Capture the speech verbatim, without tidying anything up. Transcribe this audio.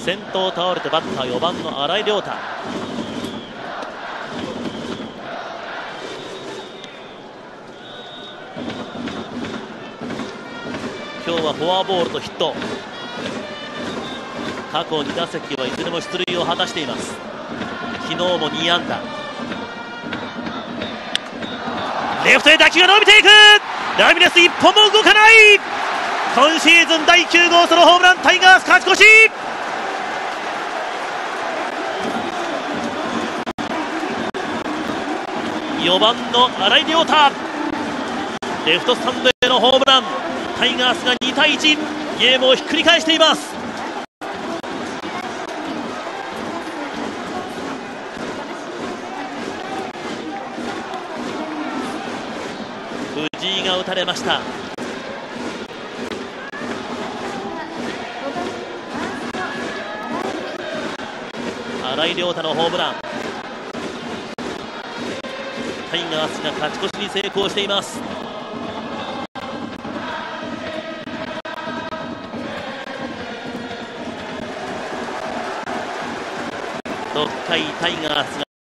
先頭倒れてバッターよばんの新井亮太。今日はフォアボールとヒット。過去に打席はいずれも出塁を果たしています。昨日もに安打。レフトへ打球が伸びていく。ラミレス一歩も動かない。今シーズンだいきゅう号ソロホームラン、タイガース勝ち越し。よばんの新井亮太、レフトスタンドへのホームラン。タイガースがにたいいち、ゲームをひっくり返しています。藤井が打たれました。新井亮太のホームラン。タイガースが勝ち越しに成功しています。ろっかいタイガースが